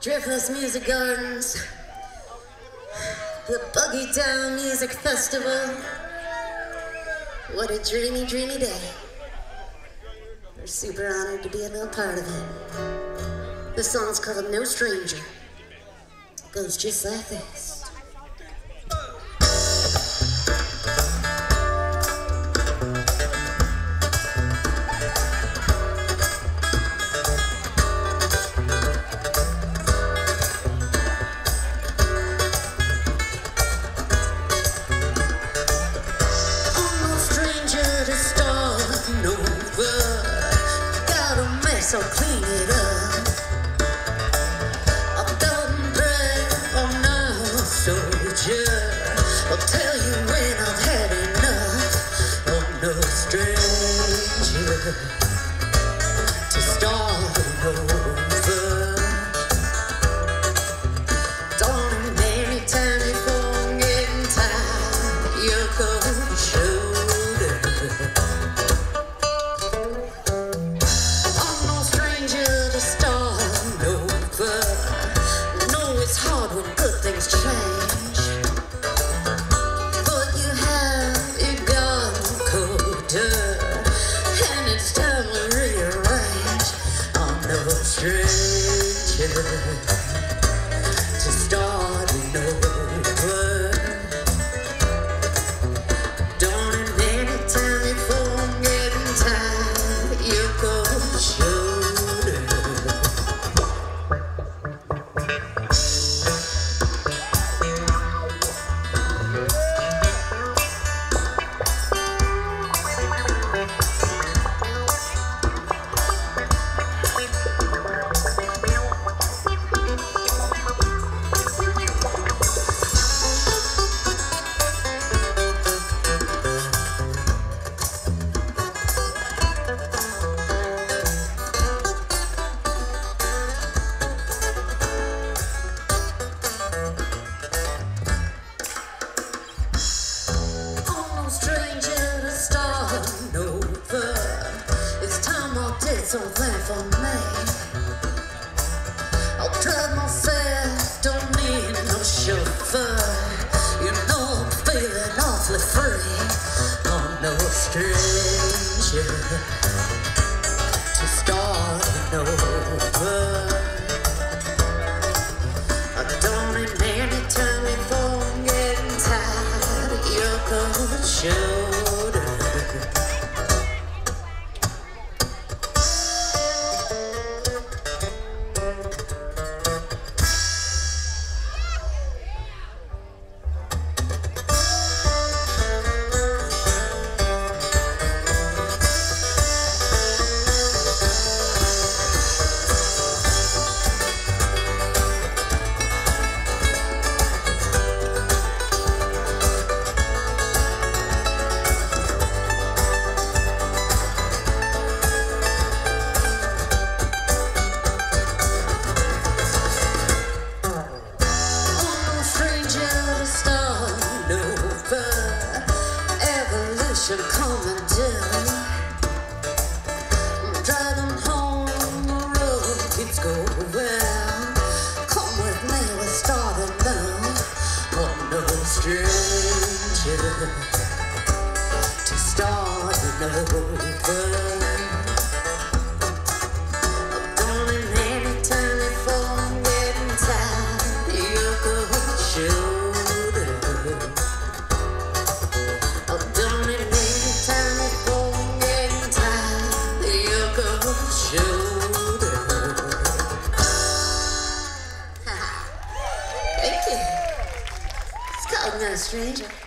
Driftless Music Gardens, the Boogiedown Music Festival. What a dreamy, dreamy day. We're super honored to be a little part of it. The song's called No Stranger. It goes just like this. So clean it up. I've done bread, I'm not a soldier. I'll tell you when I've had enough. I'm no stranger to start over. Darling, anytime you're getting tired, you're cold shoulder. It's hard when good things change, but you gotten colder, and it's time to rearrange. I'm no stranger to starting over. Darling, anytime you're getting tired, you're cold shoulder. Stranger to start over. It's time I did something for me. I'll drive myself, don't need no chauffeur. You know I'm feeling awfully free. I'm no stranger to start over. I don't need any time before I'm getting tired. You're cold shoulder. Coming down, I'm driving home, the road keeps going. Come with me, we're starting now. I'm no stranger to starting over. I've done it anytime before I'm getting tired. You're cold shoulder. I've done it anytime before I'm getting tired. You're cold shoulder. Thank you. It's called No Stranger.